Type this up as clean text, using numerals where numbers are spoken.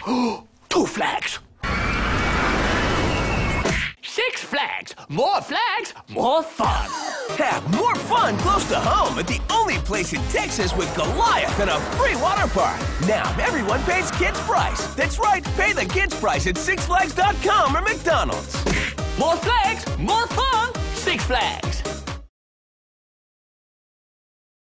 Two flags. Six Flags. More flags, more fun. Have more fun close to home at the only place in Texas with Goliath and a free water park. Now everyone pays kids' price. That's right, pay the kids' price at SixFlags.com or McDonald's. More flags, more fun. Six Flags.